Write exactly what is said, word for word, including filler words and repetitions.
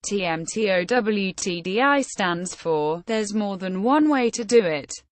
T M T O W T D I stands for, "There's more than one way to do it."